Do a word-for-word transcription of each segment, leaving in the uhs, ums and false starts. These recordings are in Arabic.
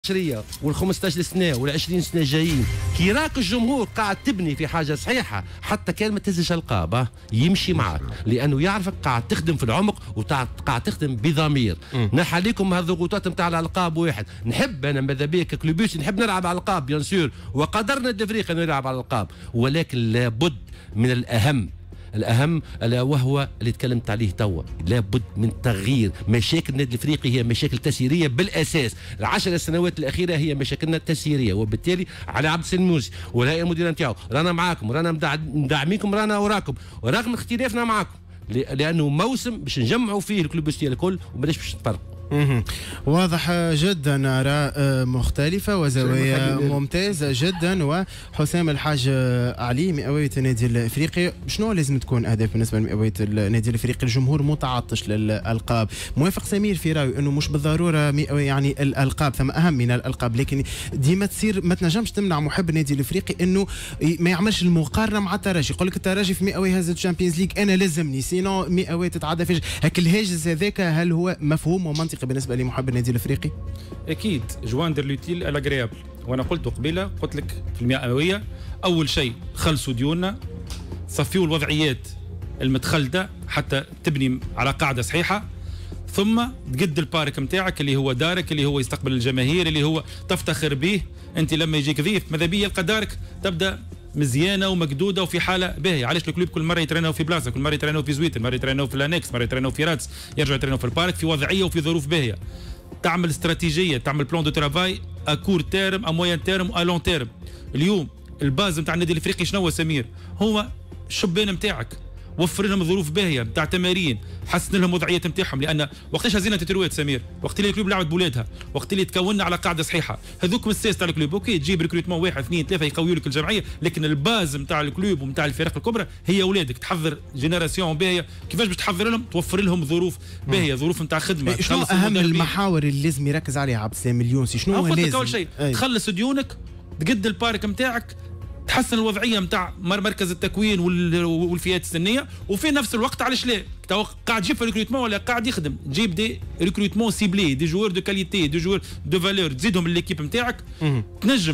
العشرية والخمسطاش سنة والعشرين سنة جايين كي راك الجمهور قاعد تبني في حاجة صحيحة حتى كان ما تهزش ألقاب يمشي معك لأنه يعرفك قاعد تخدم في العمق وقاعد تخدم بضمير. نحى عليكم هالضغوطات نتاع الألقاب واحد نحب أنا ماذا بيا ككلوبيس نحب نلعب على الألقاب بيان سور وقدرنا الأفريقيا نلعب على الألقاب ولكن لابد من الأهم الأهم ألا وهو اللي تكلمت عليه توا لابد من تغيير مشاكل النادي الافريقي هي مشاكل تسييريه بالاساس. العشر سنوات الاخيره هي مشاكلنا التسييريه وبالتالي على عبد السلام الموسي والهيئه المديره نتاعو رانا معاكم رانا مدعمينكم رانا وراكم ورغم اختلافنا معاكم لانه موسم باش نجمعوا فيه الكلوبستيه الكل وماش باش نتفرقوا. واضح جدا آراء مختلفة وزوايا ممتازة جدا. وحسام الحاج علي مئوية النادي الافريقي شنو لازم تكون اهداف بالنسبة لمئوية النادي الافريقي؟ الجمهور متعطش للالقاب. موافق سمير في رايه انه مش بالضرورة مئوية يعني الالقاب ثم اهم من الالقاب لكن ديما تصير ما تنجمش تمنع محب النادي الافريقي انه ما يعملش المقارنة مع الترجي. يقول لك الترجي في مئوية هز الشامبيونز ليج انا لازمني سينو مئوية تتعدى في هاك الهاجس هذاك هل هو مفهوم ومنطقي بالنسبه لمحب النادي الافريقي؟ اكيد جواندر لوتيل الاغريابل وانا قلت قبيله قلت لك في المئويه اول شيء خلصوا ديوننا صفيوا الوضعيات المتخلده حتى تبني على قاعده صحيحه ثم تقد البارك نتاعك اللي هو دارك اللي هو يستقبل الجماهير اللي هو تفتخر به. انت لما يجيك ضيف ماذا بيا يلقى دارك تبدا مزيانه ومقدوده وفي حاله باهيه. علاش الكلوب كل مره يترينوا في بلاصه كل مره يترينوا في زويت مره يترينوا في الانكس مره يترينوا في راتس يرجعوا يترينوا في البارك في وضعيه وفي ظروف باهيه. تعمل استراتيجيه تعمل بلان دو ترافاي اكور تيرم ا موين تيرم ا لون تيرم. اليوم الباز نتاع النادي الافريقي شنو هو سمير؟ هو الشبان نتاعك وفر لهم ظروف باهيه نتاع تمارين حسن لهم وضعيه نتاعهم لان وقتاش هزينا تتروات سمير وقت اللي الكلوب لعبت بولادها وقت اللي تكوننا على قاعده صحيحه هذوك من السيس تاع الكلوب اوكي تجيب ريكروتمون واحد اثنين ثلاثه يقويوا لك الجمعيه لكن الباز نتاع الكلوب ونتاع الفرق الكبرى هي اولادك. تحضر جينيراسيون باهيه كيفاش باش تحضر لهم توفر لهم ظروف باهيه ظروف نتاع خدمه. شنو اهم المحاور اللي لازم يركز عليها عبد السلام اليونسي؟ شنو هو لازم؟ اول شيء تخلص ديونك تقد البارك نتاعك تحسن الوضعيه نتاع مركز التكوين والفئات السنيه وفي نفس الوقت علاش لا قاعد تجيب في ريكروتمون ولا قاعد يخدم تجيب دي ريكروتمون سيبلي دي جوار دو كاليتي دي جوار دو فالور تزيدهم لليكيب نتاعك تنجم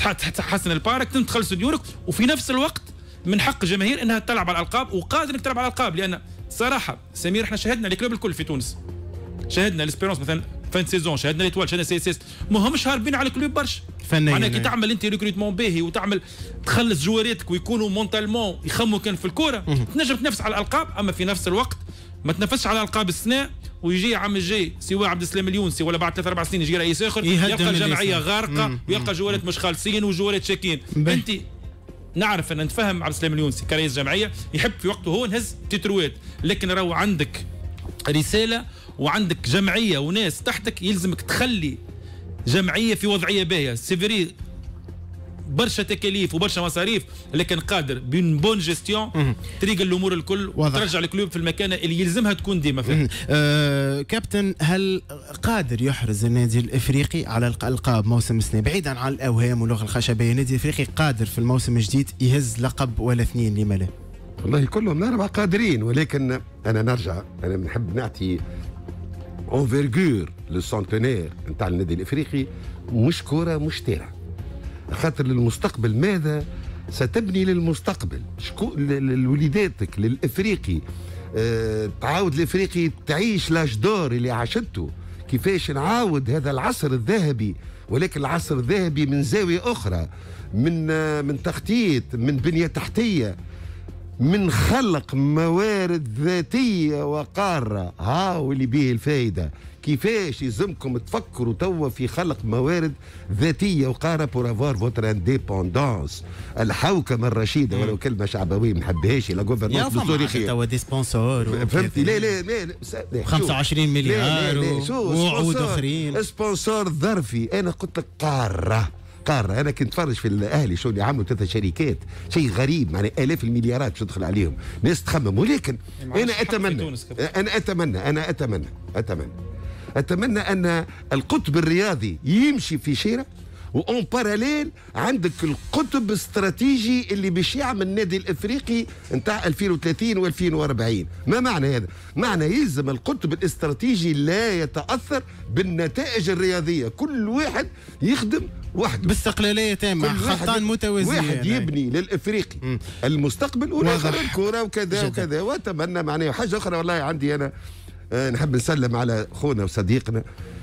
تحسن البارك تخلص ديونك وفي نفس الوقت من حق الجماهير انها تلعب على الالقاب وقادر انك تلعب على الالقاب. لان صراحه سمير احنا شاهدنا الكلوب الكل في تونس شاهدنا الاسبيرونس مثلا فان سيزون شاهدنا ليتوال شاهدنا سي اس اس ما همش هاربين على الكلوب برشا معناها كي تعمل انت ريكروتمون باهي وتعمل تخلص جواراتك ويكونوا مونتالمون يخموا كان في الكوره تنجم تنافس على الالقاب. اما في نفس الوقت ما تنافسش على الالقاب السنه ويجي عام الجاي سواء عبد السلام اليونسي ولا بعد ثلاث اربع سنين يجي رئيس اخر يلقى الجمعيه غارقه ويلقى جوارات مش خالصين وجوارات شاكين. انت نعرف ان نتفهم عبد السلام اليونسي كرئيس جمعيه يحب في وقته هو نهز تتروات لكن راهو عندك رساله وعندك جمعيه وناس تحتك يلزمك تخلي جمعيه في وضعيه باهيه. سيفيري برشا تكاليف وبرشا مصاريف لكن قادر بين بون جيستيون تريق الامور الكل وترجع الكلوب في المكانه اللي يلزمها تكون ديما فيها. أه كابتن هل قادر يحرز النادي الافريقي على الالقاب موسم السنه بعيدا عن الاوهام واللغه الخشبيه؟ النادي الافريقي قادر في الموسم الجديد يهز لقب ولا اثنين لما لا؟ والله كلهم نعرف قادرين ولكن انا نرجع انا بنحب نعطي انفيرغور للسنتينير نتاع النادي الافريقي مش كوره مش تيرا خاطر للمستقبل ماذا ستبني للمستقبل شكو لوليداتك للافريقي أه تعاود الافريقي تعيش لاج دور اللي عاشته كيفاش نعاود هذا العصر الذهبي ولكن العصر الذهبي من زاويه اخرى من من تخطيط من بنيه تحتيه من خلق موارد ذاتيه وقاره ها واللي به الفائده. كيفاش يلزمكم تفكروا توا في خلق موارد ذاتيه وقاره بور افوار فوتر انديبوندونس. الحوكمه الرشيده ولو كلمه شعبويه ما نحبهاش لا غوفرنونس بالتاريخيه توا دي سبونسور فهمتي. لا لا لا خمسة وعشرين مليار ووعود اخرين سبونسور ظرفي. انا قلت لك قاره قاره. انا كنت فرج في الاهلي شو اللي عملوا ثلاث شركات شيء غريب يعني الاف المليارات باش تدخل عليهم ناس تخمم ولكن انا اتمنى انا اتمنى انا اتمنى اتمنى اتمنى ان القطب الرياضي يمشي في شيره وأون باراليل عندك القطب الاستراتيجي اللي باش يعمل النادي الافريقي نتاع ألفين وثلاثين وألفين وأربعين. ما معنى هذا؟ معنى يلزم القطب الاستراتيجي لا يتاثر بالنتائج الرياضيه، كل واحد يخدم وحده باستقلاليه تامه، خطان متوازيين. واحد يبني للافريقي م. المستقبل والاخر الكره وكذا جدا. وكذا. واتمنى معناها حاجه اخرى والله عندي انا أه نحب نسلم على خونا وصديقنا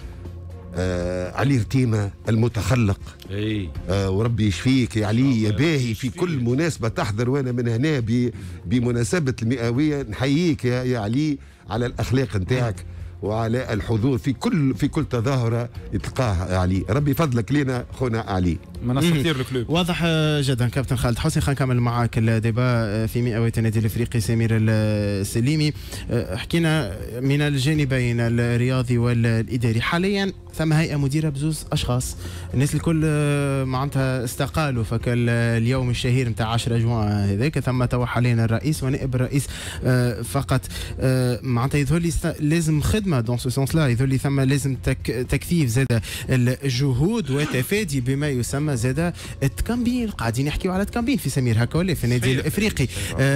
آه علي رتيمة المتخلق. اي آه وربي يشفيك يا علي يا باهي في كل مناسبة تحضر، وانا من هنا بمناسبة المئوية نحييك يا, يا علي على الأخلاق نتاعك وعلى الحضور في كل في كل تظاهرة يتلقاها علي. ربي فضلك لنا خونا علي. منصة كثير الكلوب. واضح جدا كابتن خالد حسني. خلينا نكمل معاك الديبا في مئوية النادي الافريقي. سمير السليمي، حكينا من الجانبين الرياضي والاداري. حاليا ثم هيئه مديره بزوز اشخاص، الناس الكل معناتها استقالوا، فكان اليوم الشهير نتاع عشرة جوان هذاك ثم توا حاليا الرئيس ونائب الرئيس فقط. معناتها يظهر لي لازم خدمه دون سو سونس لا، يظهر لي ثم لازم تك تكثيف زاد الجهود وتفادي بما يسمى زاد التكامبين. قاعدين يحكيوا على التكامبين في سمير هكا ولا في النادي الافريقي.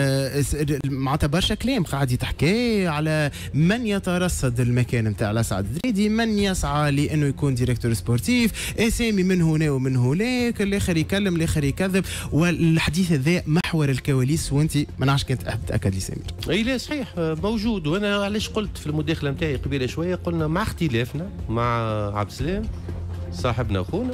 معناتها برشا كلام قاعد يتحكي على من يترصد المكان نتاع الاسعد دريدي، من يسعى لانه يكون ديريكتور سبورتيف، اسامي من هنا ومن هناك، الاخر يكلم الاخر يكذب، والحديث هذا محور الكواليس. وانت ما نعرفش كنت تاكد لي سمير. اي لا صحيح موجود. وانا علاش قلت في المداخله نتاعي قبيله شويه، قلنا مع اختلافنا مع عبد السلام صاحبنا اخونا،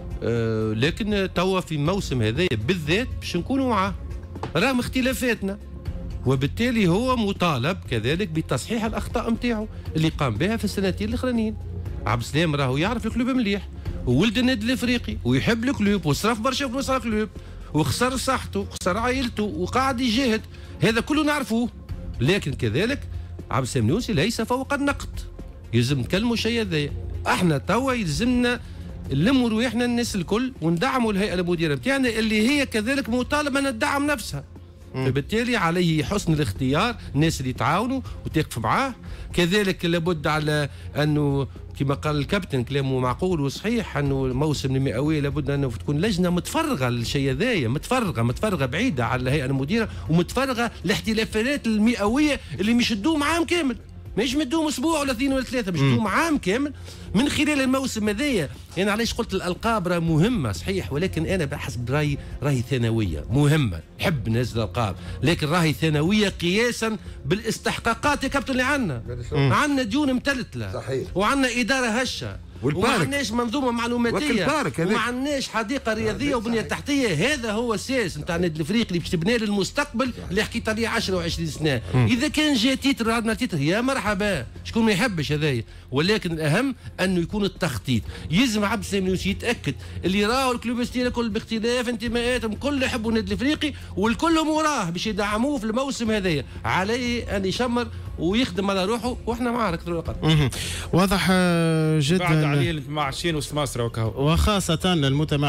أه لكن توا في موسم هذايا بالذات باش نكونوا معاه رغم اختلافاتنا، وبالتالي هو مطالب كذلك بتصحيح الاخطاء نتاعو اللي قام بها في السنتين الاخرانيين. عبد السلام راهو يعرف الكلوب مليح، وولد النادي الافريقي ويحب الكلوب وصرف برشا فلوس على الكلوب وخسر صحته وخسر عائلته وقاعد يجاهد، هذا كله نعرفوه. لكن كذلك عبد السلام النونسي ليس فوق النقد، يلزم نكلموا شيء هذايا. احنا توا يلزمنا نلموا رواحنا الناس الكل وندعموا الهيئه المديره نتاعنا اللي هي كذلك مطالبه ان تدعم نفسها. فبالتالي عليه حسن الاختيار، الناس اللي تعاونوا وتقف معاه. كذلك لابد على انه كما قال الكابتن كلامه معقول وصحيح، انه الموسم المئوي لابد انه تكون لجنه متفرغه للشيء هذايا، متفرغه متفرغه بعيده على الهيئه المديره ومتفرغه الاحتفالات المئويه اللي مش تدوم عام كامل، مش مدوم اسبوع ولا اثنين ولا ثلاثه، مش تدوم عام كامل من خلال الموسم هذايا. انا علاش قلت الالقاب راه مهمه صحيح، ولكن انا بحسب رايي راهي ثانويه مهمه، نحب ننزل الالقاب، لكن راهي ثانويه قياسا بالاستحقاقات يا كابتن اللي عندنا. عندنا ديون متلتله صحيح، وعندنا اداره هشه، وما عندناش منظومه معلوماتيه، وما عندناش حديقه رياضيه وبنيه تحتيه. هذا هو الساس نتاع النادي الافريقي اللي باش تبنى للمستقبل اللي حكيت عليه عشرة وعشرين سنه. م. اذا كان جا تيتر عندنا تيتر يا مرحبا، شكون ما يحبش هذايا، ولكن الاهم انه يكون التخطيط. يلزم عبد السلام النونسي يتاكد اللي راهو الكلوبستير الكل باختلاف انتماءاتهم كل يحبوا النادي الافريقي والكلهم وراه باش يدعموه في الموسم هذايا، عليه ان يشمر ويخدم على روحه واحنا معاه ركض الوقت. واضح جدا. بعد عليه مع عشرين وسماسره وكهو، وخاصه المتمع